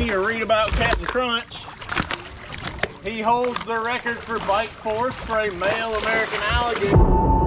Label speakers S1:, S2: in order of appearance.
S1: me or read about Captain Crunch. He holds the record for bite force for a male American alligator.